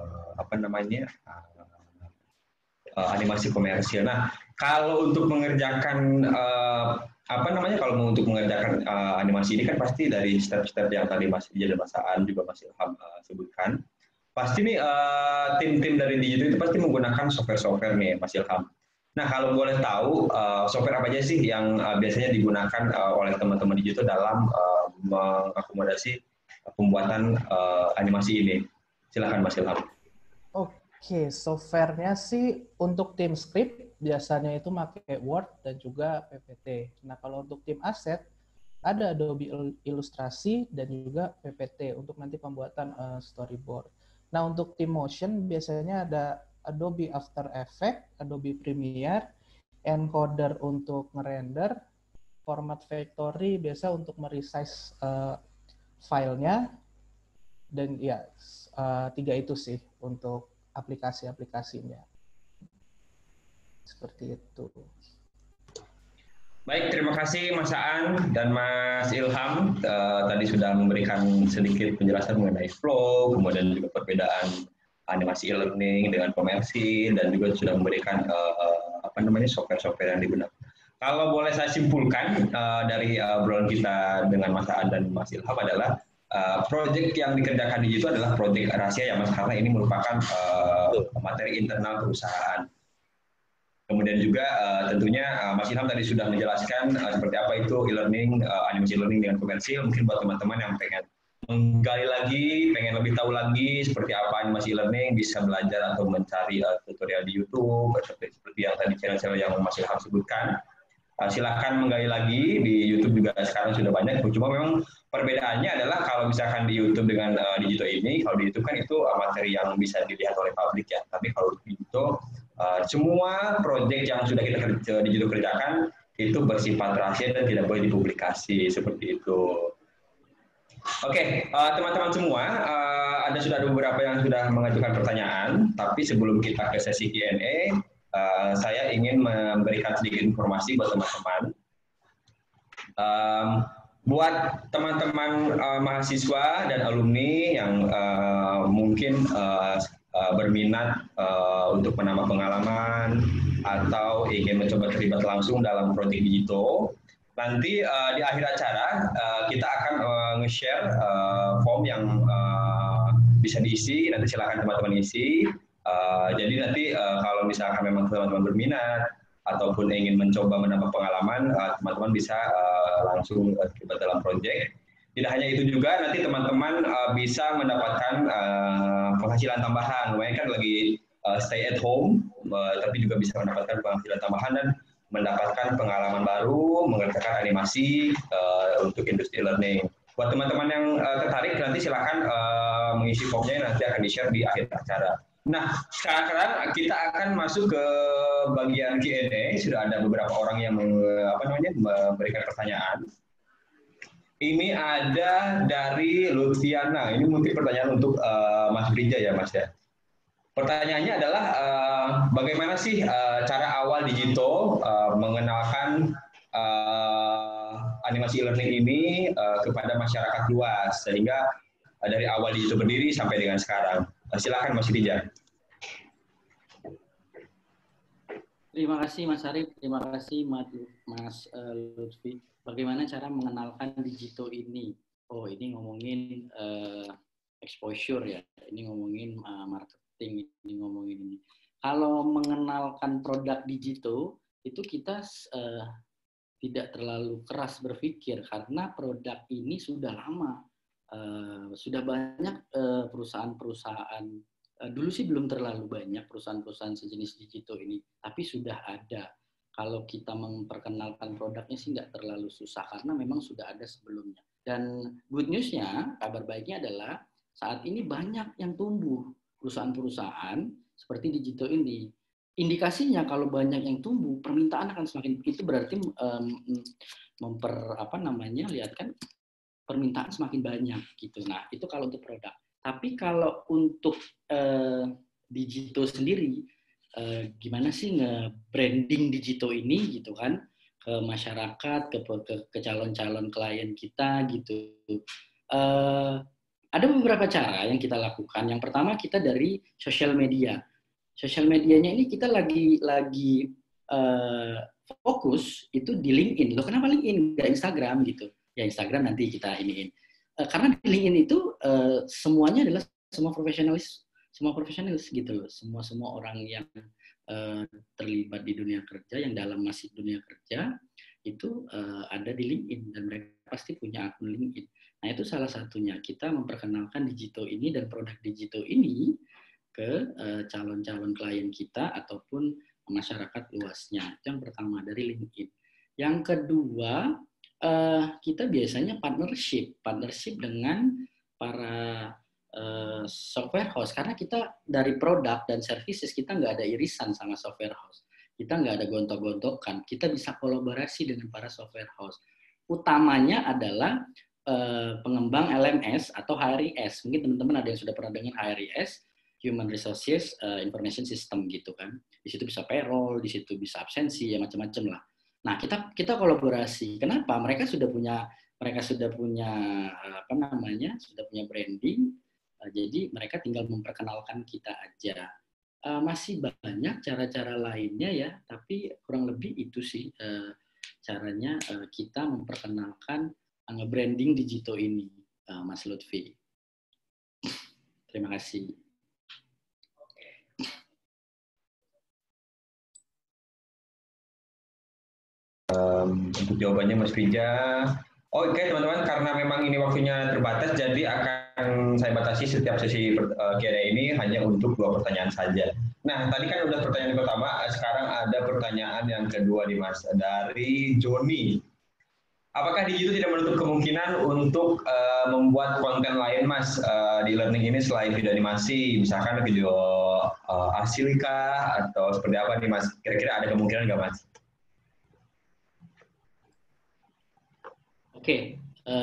animasi komersil. Nah, kalau untuk mengerjakan untuk mengerjakan animasi ini kan pasti dari step-step yang tadi Mas Ija dan Mas Aan juga Mas Ilham sebutkan. Pasti nih tim-tim dari Digito itu pasti menggunakan software-software nih Mas Ilham. Nah, kalau boleh tahu, software apa aja sih yang biasanya digunakan oleh teman-teman Digito dalam mengakomodasi pembuatan animasi ini? Silakan Mas Ilham. Oke, software-nya sih untuk tim script biasanya itu pakai Word dan juga PPT. Nah, kalau untuk tim aset, ada Adobe Illustrasi dan juga PPT untuk nanti pembuatan storyboard. Nah, untuk tim motion biasanya ada Adobe After Effects, Adobe Premiere, encoder untuk ngerender, format factory biasa untuk meresize filenya, dan ya 3 itu sih untuk aplikasi-aplikasinya. Seperti itu. Baik, terima kasih Mas Aan dan Mas Ilham. Tadi sudah memberikan sedikit penjelasan mengenai flow, kemudian juga perbedaan animasi e-learning dengan komersil, dan juga sudah memberikan software-software yang digunakan. Kalau boleh saya simpulkan dari obrolan kita dengan Mas Aan dan Mas Ilham adalah proyek yang dikerjakan di situ adalah proyek rahasia ya Mas, karena ini merupakan materi internal perusahaan. Kemudian juga tentunya Mas Ilham tadi sudah menjelaskan seperti apa itu e-learning, animasi e-learning dengan komersil. Mungkin buat teman-teman yang pengen menggali lagi, pengen lebih tahu lagi seperti apa animasi e-learning, bisa belajar atau mencari tutorial di YouTube, seperti yang tadi channel-channel yang Mas Ilham sebutkan. Silakan menggali lagi, di YouTube juga sekarang sudah banyak, cuma memang perbedaannya adalah kalau misalkan di YouTube dengan Digito ini, kalau di YouTube kan itu materi yang bisa dilihat oleh publik ya, tapi kalau di Digito, semua proyek yang sudah kita Digito kerjakan, itu bersifat rahasia dan tidak boleh dipublikasi, seperti itu. Oke, teman-teman semua, sudah ada beberapa yang sudah mengajukan pertanyaan, tapi sebelum kita ke sesi Q&A, saya ingin memberikan sedikit informasi buat teman-teman. Buat teman-teman mahasiswa dan alumni yang mungkin berminat untuk menambah pengalaman atau ingin mencoba terlibat langsung dalam proyek Digito, nanti di akhir acara kita akan nge-share form yang bisa diisi, nanti silakan teman-teman isi. Jadi nanti kalau misalkan memang teman-teman berminat ataupun ingin mencoba menambah pengalaman, teman-teman bisa langsung terlibat dalam proyek. Tidak hanya itu juga, nanti teman-teman bisa mendapatkan penghasilan tambahan. Mereka kan lagi stay at home, tapi juga bisa mendapatkan penghasilan tambahan dan mendapatkan pengalaman baru, mengerjakan animasi untuk industri learning. Buat teman-teman yang tertarik, nanti silakan mengisi formnya, nanti akan di-share di akhir acara. Nah, sekarang kita akan masuk ke bagian Q&A. Sudah ada beberapa orang yang memberikan pertanyaan. Ini ada dari Lutfiana. Ini mungkin pertanyaan untuk Mas Brija ya, Mas ya. Pertanyaannya adalah bagaimana sih cara awal Digito mengenalkan animasi e-learning ini kepada masyarakat luas sehingga dari awal Digito berdiri sampai dengan sekarang. Silakan Mas Brija. Terima kasih Mas Arif, terima kasih Mas Lutfi. Bagaimana cara mengenalkan Digito ini? Oh, ini ngomongin exposure ya, ini ngomongin marketing, ini ngomongin ini. Kalau mengenalkan produk Digito, itu kita tidak terlalu keras berpikir karena produk ini sudah lama. Sudah banyak perusahaan-perusahaan, dulu sih belum terlalu banyak perusahaan-perusahaan sejenis Digito ini, tapi sudah ada. Kalau kita memperkenalkan produknya sih nggak terlalu susah karena memang sudah ada sebelumnya. Dan good news-nya, kabar baiknya adalah saat ini banyak yang tumbuh perusahaan-perusahaan seperti Digito ini. Indikasinya kalau banyak yang tumbuh, permintaan akan semakin, itu berarti lihat kan permintaan semakin banyak gitu. Nah, itu kalau untuk produk. Tapi kalau untuk Digito sendiri, gimana sih nge-branding Digito ini gitu kan ke masyarakat, ke calon-calon klien kita gitu. Ada beberapa cara yang kita lakukan. Yang pertama kita dari sosial media. Sosial medianya ini kita lagi fokus itu di LinkedIn. Loh, kenapa LinkedIn nggak Instagram gitu? Ya Instagram nanti kita iniin. Karena di LinkedIn itu semuanya adalah semua profesionalis gitu loh. Semua orang yang terlibat di dunia kerja, yang dalam masih dunia kerja itu ada di LinkedIn dan mereka pasti punya akun LinkedIn. Nah, itu salah satunya kita memperkenalkan Digito ini dan produk Digito ini ke calon-calon klien kita ataupun masyarakat luasnya. Itu yang pertama dari LinkedIn. Yang kedua, kita biasanya partnership dengan para software house, karena kita dari produk dan services kita nggak ada irisan sama software house, kita nggak ada gontok-gontokan, kita bisa kolaborasi dengan para software house. Utamanya adalah pengembang LMS atau HRIS. Mungkin teman-teman ada yang sudah pernah dengar HRIS, Human Resources Information System gitu kan. Di situ bisa payroll, di situ bisa absensi, ya macam-macam lah. Nah, kita kolaborasi. Kenapa? Mereka sudah punya sudah punya branding. Jadi mereka tinggal memperkenalkan kita aja. Masih banyak cara-cara lainnya ya, tapi kurang lebih itu sih caranya kita memperkenalkan nge-branding Digito ini, Mas Lutfi. Terima kasih. Untuk jawabannya Mas Rija, Oke teman-teman, karena memang ini waktunya terbatas, jadi akan saya batasi setiap sesi Q&A ini hanya untuk 2 pertanyaan saja. Nah, tadi kan udah pertanyaan yang pertama, sekarang ada pertanyaan yang kedua nih Mas, dari Joni. Apakah Digito tidak menutup kemungkinan untuk membuat konten lain Mas di learning ini selain video animasi, misalkan video asilika atau seperti apa nih Mas? Kira-kira ada kemungkinan nggak Mas? Oke,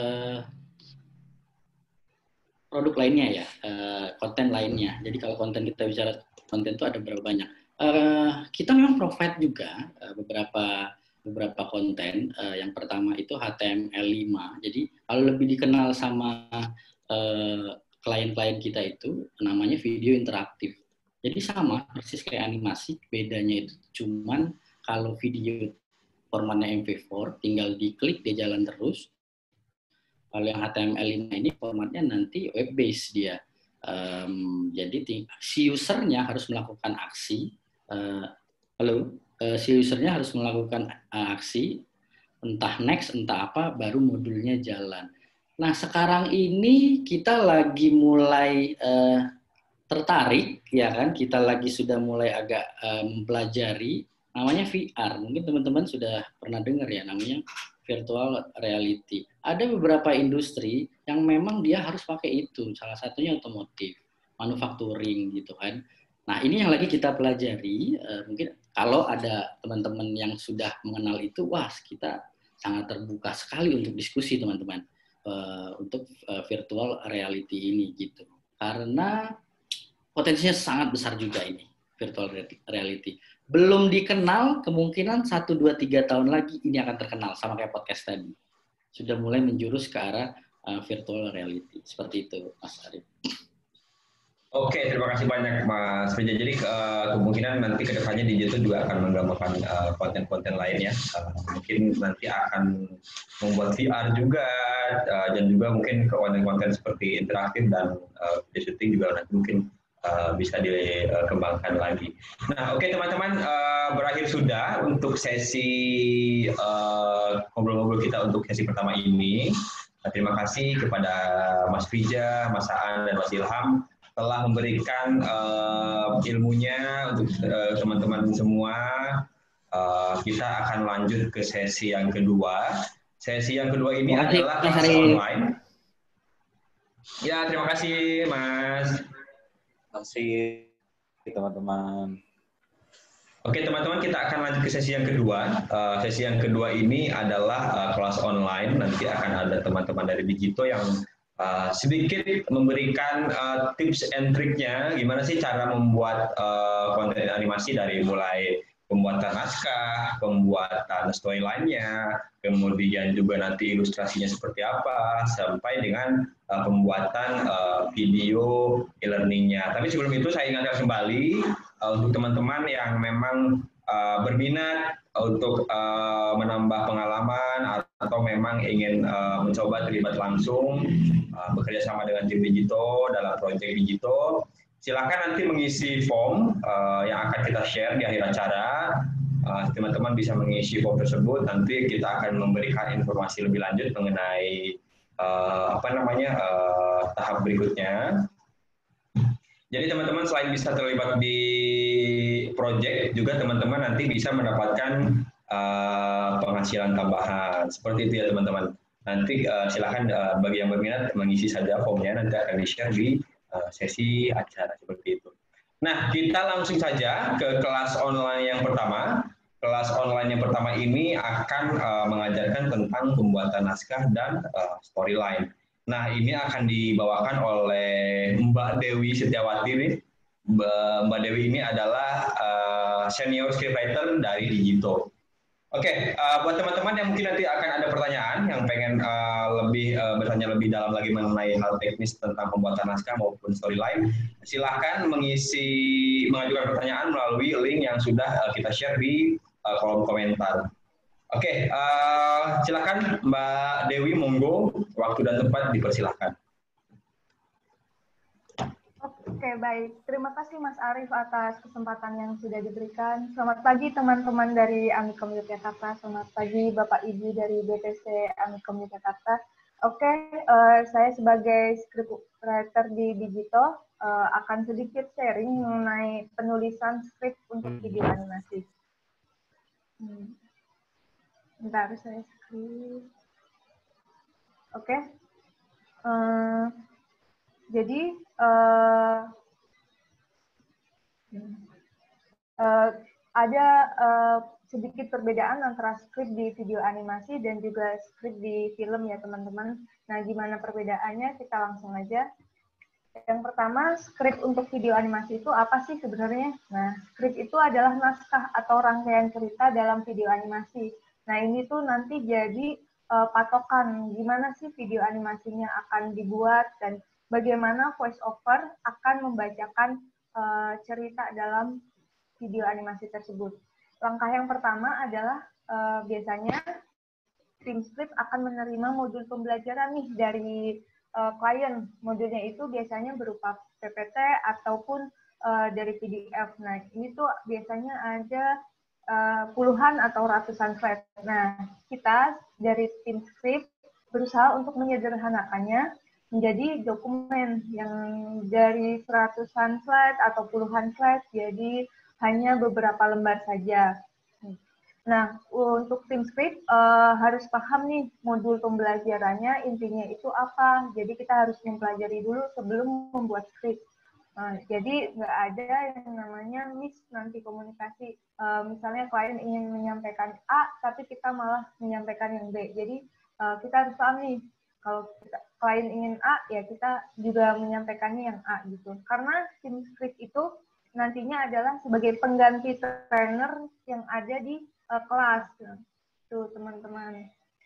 produk lainnya ya, konten lainnya. Jadi kalau konten kita bicara konten itu ada berapa banyak. Kita memang provide juga beberapa konten. Yang pertama itu HTML5. Jadi kalau lebih dikenal sama klien-klien kita itu namanya video interaktif. Jadi sama persis kayak animasi, bedanya itu cuman kalau video formatnya MP4, tinggal diklik dia jalan terus. Kalau yang HTML5 ini formatnya nanti web based dia. Jadi si usernya harus melakukan aksi. Si usernya harus melakukan aksi, entah next, entah apa, baru modulnya jalan. Nah sekarang ini kita lagi mulai tertarik, ya kan? Kita lagi sudah mulai agak mempelajari. Namanya VR, mungkin teman-teman sudah pernah dengar ya, namanya virtual reality. Ada beberapa industri yang memang dia harus pakai itu, salah satunya otomotif, manufacturing gitu kan. Nah ini yang lagi kita pelajari, mungkin kalau ada teman-teman yang sudah mengenal itu, wah kita sangat terbuka sekali untuk diskusi teman-teman, untuk virtual reality ini gitu. Karena potensinya sangat besar juga ini, virtual reality. Belum dikenal, kemungkinan 1, 2, 3 tahun lagi ini akan terkenal, sama kayak podcast tadi. Sudah mulai menjurus ke arah virtual reality. Seperti itu, Mas Arif. Oke, terima kasih banyak Mas Vija. Jadi kemungkinan nanti ke depannya Digito juga akan mengembangkan konten-konten lainnya. Mungkin nanti akan membuat VR juga, dan juga mungkin konten-konten seperti interaktif dan video shooting juga nanti mungkin bisa dikembangkan lagi. Nah, oke teman-teman, berakhir sudah untuk sesi ngobrol-ngobrol kita untuk sesi pertama ini. Terima kasih kepada Mas Vija, Mas Aan, dan Mas Ilham telah memberikan ilmunya untuk teman-teman semua. Kita akan lanjut ke sesi yang kedua. Sesi yang kedua ini adalah kelas online. Ya, terima kasih Mas. Terima kasih teman-teman. Oke teman-teman, kita akan lanjut ke sesi yang kedua. Sesi yang kedua ini adalah kelas online. Nanti akan ada teman-teman dari Digito yang sedikit memberikan tips and triknya gimana sih cara membuat konten animasi dari mulai pembuatan naskah, pembuatan storyline-nya, kemudian juga nanti ilustrasinya seperti apa, sampai dengan pembuatan video e-learning-nya. Tapi sebelum itu saya ingatkan kembali untuk teman-teman yang memang berminat untuk menambah pengalaman atau memang ingin mencoba terlibat langsung bekerja sama dengan tim Digito dalam proyek Digito, silakan nanti mengisi form yang akan kita share di akhir acara. Teman-teman bisa mengisi form tersebut, nanti kita akan memberikan informasi lebih lanjut mengenai tahap berikutnya. Jadi teman-teman selain bisa terlibat di proyek, juga teman-teman nanti bisa mendapatkan penghasilan tambahan. Seperti itu ya teman-teman. Nanti silakan bagi yang berminat mengisi saja formnya, nanti akan di-share di sesi acara seperti itu. Nah, kita langsung saja ke kelas online yang pertama. Kelas online yang pertama ini akan mengajarkan tentang pembuatan naskah dan storyline. Nah, ini akan dibawakan oleh Mbak Dewi Setiawati nih. Mbak Dewi ini adalah senior scriptwriter dari Digito. Oke, buat teman-teman yang mungkin nanti akan ada pertanyaan, yang pengen bertanya lebih dalam lagi mengenai hal teknis tentang pembuatan naskah maupun storyline, silahkan mengajukan pertanyaan melalui link yang sudah kita share di kolom komentar. Oke, silakan Mbak Dewi, monggo, waktu dan tempat dipersilahkan. Oke, Oke, baik. Terima kasih Mas Arief atas kesempatan yang sudah diberikan. Selamat pagi teman-teman dari Amikom Yogyakarta. Selamat pagi Bapak Ibu dari BTC Amikom Yogyakarta. Oke, saya sebagai scriptwriter di Digito akan sedikit sharing mengenai penulisan skrip untuk video animasi. Bentar, saya skrip. Oke. Jadi ada sedikit perbedaan antara skrip di video animasi dan juga skrip di film ya teman-teman. Nah, gimana perbedaannya? Kita langsung aja. Yang pertama, skrip untuk video animasi itu apa sih sebenarnya? Nah, skrip itu adalah naskah atau rangkaian cerita dalam video animasi. Nah, ini tuh nanti jadi patokan gimana sih video animasinya akan dibuat dan bagaimana voice over akan membacakan cerita dalam video animasi tersebut. Langkah yang pertama adalah biasanya tim script akan menerima modul pembelajaran nih dari klien. Modulnya itu biasanya berupa PPT ataupun dari PDF. Nah, ini tuh biasanya ada puluhan atau ratusan slide. Nah, kita dari tim script berusaha untuk menyederhanakannya menjadi dokumen yang dari ratusan slide atau puluhan slide jadi hanya beberapa lembar saja. Nah, untuk tim script harus paham nih modul pembelajarannya intinya itu apa. Jadi kita harus mempelajari dulu sebelum membuat script. Jadi nggak ada yang namanya miss nanti komunikasi. Misalnya klien ingin menyampaikan A, tapi kita malah menyampaikan yang B. Jadi kita harus paham nih, kalau klien ingin A, ya kita juga menyampaikannya yang A gitu. Karena tim script itu nantinya adalah sebagai pengganti trainer yang ada di kelas. Tuh teman-teman.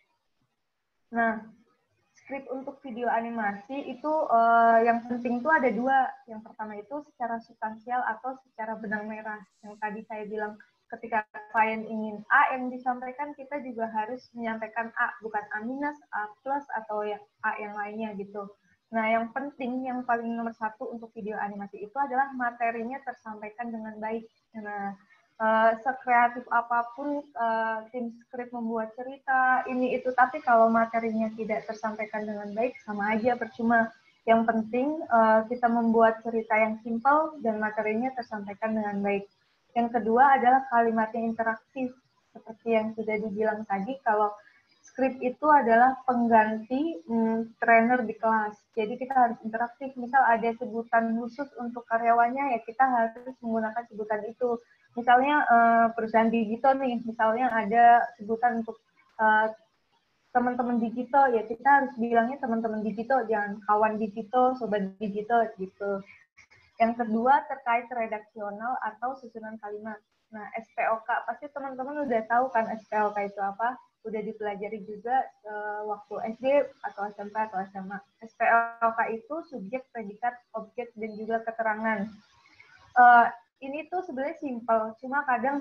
Nah, skrip untuk video animasi itu yang penting tuh ada dua. Yang pertama itu secara substansial atau secara benang merah. Yang tadi saya bilang ketika klien ingin A yang disampaikan, kita juga harus menyampaikan A, bukan A minus, A plus, atau yang A yang lainnya gitu. Nah, yang penting, yang paling nomor satu untuk video animasi itu adalah materinya tersampaikan dengan baik. Nah, sekreatif apapun tim skrip membuat cerita ini itu, tapi kalau materinya tidak tersampaikan dengan baik sama aja percuma. Yang penting kita membuat cerita yang simpel dan materinya tersampaikan dengan baik. Yang kedua adalah kalimatnya interaktif, seperti yang sudah dibilang tadi, kalau skrip itu adalah pengganti trainer di kelas. Jadi kita harus interaktif. Misal ada sebutan khusus untuk karyawannya, ya kita harus menggunakan sebutan itu. Misalnya perusahaan digital nih, misalnya ada sebutan untuk teman-teman digital, ya kita harus bilangnya teman-teman digital, jangan kawan digital, sobat digital gitu. Yang kedua terkait redaksional atau susunan kalimat. Nah, SPOK, pasti teman-teman udah tahu kan SPOK itu apa? Udah dipelajari juga waktu SD atau SMP atau SMA. SPOK itu subjek, predikat, objek, dan juga keterangan. Ini tuh sebenarnya simpel, cuma kadang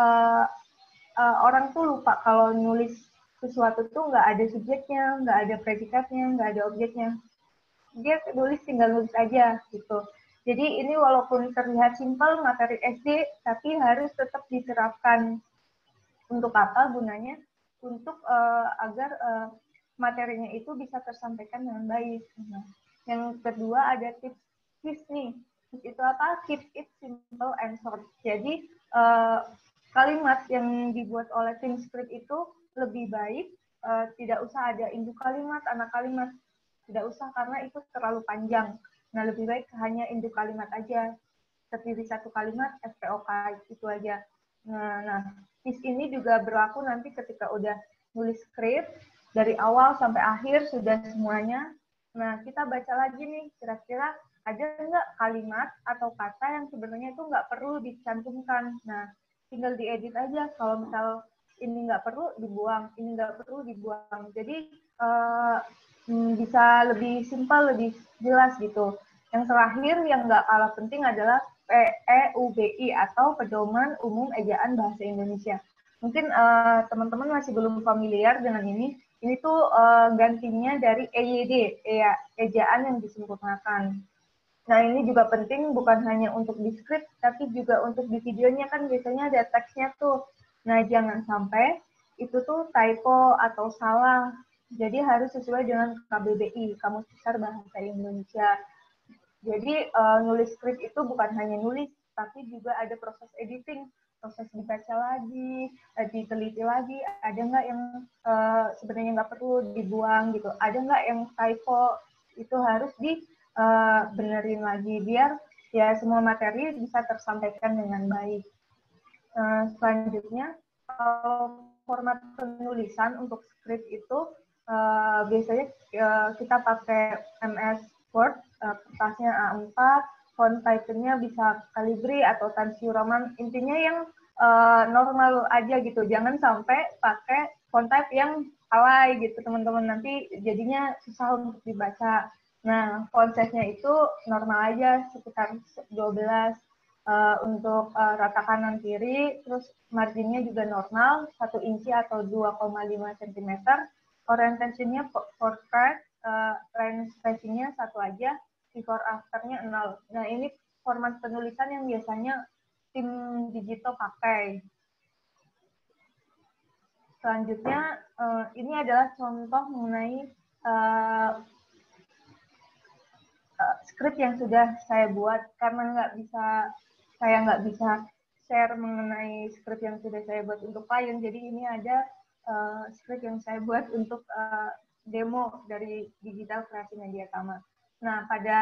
orang tuh lupa kalau nulis sesuatu tuh nggak ada subjeknya, nggak ada predikatnya, nggak ada objeknya. Dia nulis tinggal nulis aja gitu. Jadi ini walaupun terlihat simpel materi SD, tapi harus tetap diterapkan. Untuk apa gunanya? Untuk agar materinya itu bisa tersampaikan dengan baik. Nah, yang kedua ada tips nih. Tips itu apa? Keep it simple and short. Jadi kalimat yang dibuat oleh tim script itu lebih baik, tidak usah ada induk kalimat, anak kalimat. Tidak usah karena itu terlalu panjang. Nah, lebih baik hanya induk kalimat aja. Terdiri satu kalimat, SPOK itu aja. Nah, tips ini juga berlaku nanti ketika udah nulis skrip, dari awal sampai akhir sudah semuanya. Nah, kita baca lagi nih, kira-kira ada nggak kalimat atau kata yang sebenarnya itu nggak perlu dicantumkan. Nah, tinggal diedit aja. Kalau misal ini nggak perlu, dibuang. Ini nggak perlu, dibuang. Jadi, bisa lebih simpel, lebih jelas gitu. Yang terakhir yang nggak kalah penting adalah PEUBI atau Pedoman Umum Ejaan Bahasa Indonesia. Mungkin teman-teman masih belum familiar dengan ini. Ini tuh gantinya dari EYD, ejaan yang disempurnakan. Nah, ini juga penting bukan hanya untuk di script, tapi juga untuk di videonya kan biasanya ada teksnya tuh. Nah, jangan sampai itu tuh typo atau salah. Jadi harus sesuai dengan KBBI, Kamus Besar Bahasa Indonesia. Jadi nulis script itu bukan hanya nulis, tapi juga ada proses editing, proses dibaca lagi, diteliti lagi, ada nggak yang sebenarnya nggak perlu dibuang gitu, ada nggak yang typo, itu harus benerin lagi biar ya semua materi bisa tersampaikan dengan baik. Selanjutnya, format penulisan untuk script itu biasanya kita pakai MS Word, kertasnya A4, font type-nya bisa Calibri atau Times New Roman, intinya yang normal aja gitu, jangan sampai pakai font type yang alay gitu teman-teman, nanti jadinya susah untuk dibaca. Nah, font size-nya itu normal aja, sekitar 12 untuk rata kanan kiri, terus marginnya juga normal, 1 inci atau 2,5 cm, orientation-nya portrait, line spacing-nya 1 aja, before after-nya 0. Nah, ini format penulisan yang biasanya tim digital pakai. Selanjutnya, ini adalah contoh mengenai script yang sudah saya buat, karena saya nggak bisa share mengenai script yang sudah saya buat untuk klien, jadi ini ada script yang saya buat untuk demo dari Digital Kreasi Media Tama. Nah, pada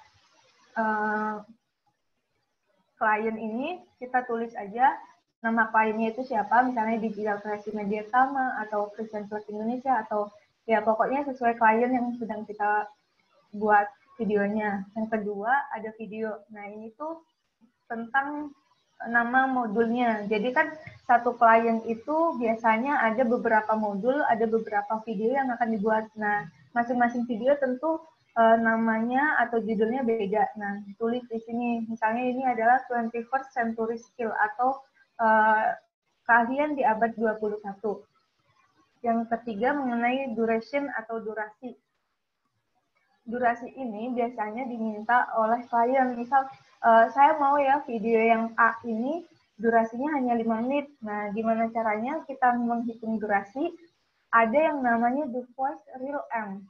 klien ini kita tulis aja nama kliennya itu siapa, misalnya Digital Kreasi Media Tama atau Christian Plus Indonesia, atau ya pokoknya sesuai klien yang sedang kita buat videonya. Yang kedua ada video. Nah, ini tuh tentang nama modulnya. Jadi kan satu klien itu biasanya ada beberapa modul, ada beberapa video yang akan dibuat. Nah, masing-masing video tentu namanya atau judulnya beda. Nah, tulis di sini. Misalnya ini adalah 21st Century Skill atau keahlian di abad 21. Yang ketiga mengenai duration atau durasi. Durasi ini biasanya diminta oleh klien. Misal, saya mau ya video yang A ini durasinya hanya 5 menit. Nah, gimana caranya kita menghitung durasi? Ada yang namanya The Voice Real M.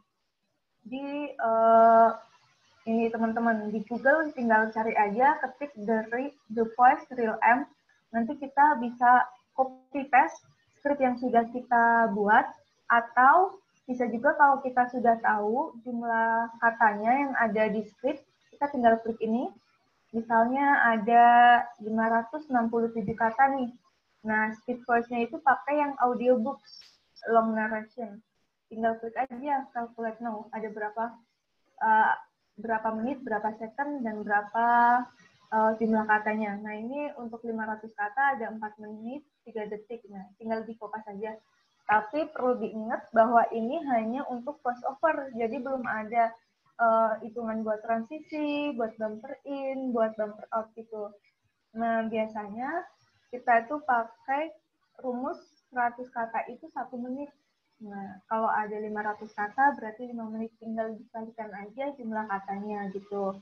Ini teman-teman, di Google tinggal cari aja, ketik The Voice Real M. Nanti kita bisa copy paste script yang sudah kita buat, atau bisa juga kalau kita sudah tahu jumlah katanya yang ada di script, kita tinggal klik ini. Misalnya ada 567 kata nih. Nah, speed voice-nya itu pakai yang audiobooks, long narration. Tinggal klik aja, calculate now. Ada berapa menit, berapa second, dan berapa jumlah katanya. Nah, ini untuk 500 kata ada 4 menit, 3 detik. Nah, tinggal di-copy saja. Tapi perlu diingat bahwa ini hanya untuk voice over, jadi belum ada hitungan buat transisi, buat bumper in, buat bumper out gitu. Nah, biasanya kita itu pakai rumus 100 kata itu 1 menit. Nah, kalau ada 500 kata berarti 5 menit, tinggal dikalikan aja jumlah katanya gitu.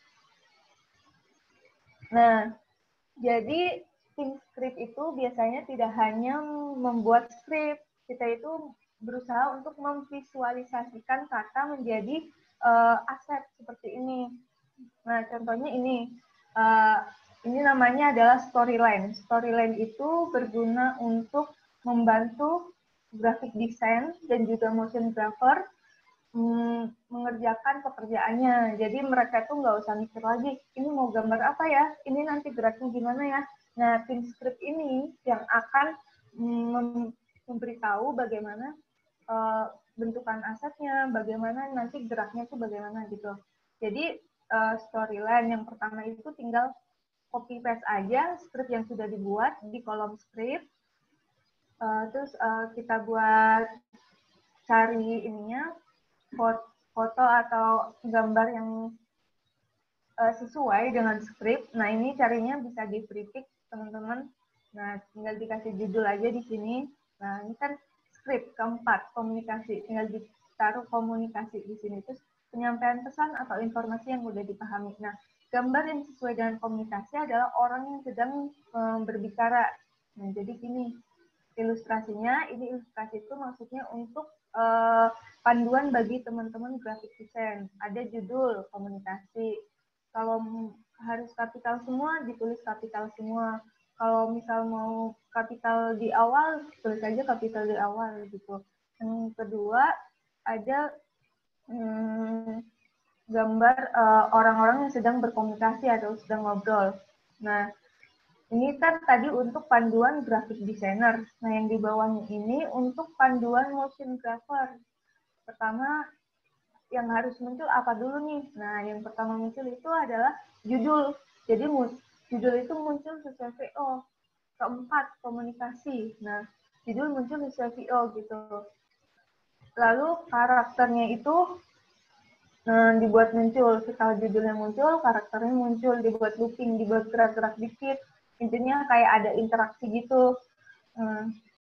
Nah, jadi tim script itu biasanya tidak hanya membuat script, kita itu berusaha untuk memvisualisasikan kata menjadi aset seperti ini. Nah, contohnya ini namanya adalah storyline. Storyline itu berguna untuk membantu graphic design dan juga motion grapher mengerjakan pekerjaannya. Jadi mereka tuh nggak usah mikir lagi, ini mau gambar apa ya, ini nanti geraknya gimana ya. Nah, tim script ini yang akan memberitahu bagaimana bentukan asetnya, bagaimana nanti geraknya itu bagaimana gitu. Jadi storyline yang pertama itu tinggal copy paste aja script yang sudah dibuat di kolom script. Terus kita buat cari ininya foto atau gambar yang sesuai dengan script. Nah, ini carinya bisa di free pick teman-teman. Nah, tinggal dikasih judul aja di sini. Nah, ini kan script keempat, komunikasi. Tinggal ditaruh komunikasi di sini. Terus penyampaian pesan atau informasi yang mudah dipahami. Nah, gambar yang sesuai dengan komunikasi adalah orang yang sedang berbicara. Nah, jadi gini, ilustrasinya, ini ilustrasi itu maksudnya untuk panduan bagi teman-teman graphic design. Ada judul komunikasi. Kalau harus kapital semua, ditulis kapital semua. Kalau misal mau kapital di awal, tulis aja kapital di awal gitu. Yang kedua, ada gambar orang-orang yang sedang berkomunikasi atau sedang ngobrol. Nah, ini kan tadi untuk panduan graphic designer. Nah, yang di bawahnya ini untuk panduan motion grapher. Pertama, yang harus muncul apa dulu nih? Nah, yang pertama muncul itu adalah judul. Jadi, judul itu muncul sesuai VO. Keempat, komunikasi. Nah, judul muncul sesuai VO gitu. Lalu, karakternya itu dibuat muncul. Setelah judulnya muncul, karakternya muncul, dibuat looping, dibuat gerak-gerak dikit. Intinya kayak ada interaksi gitu.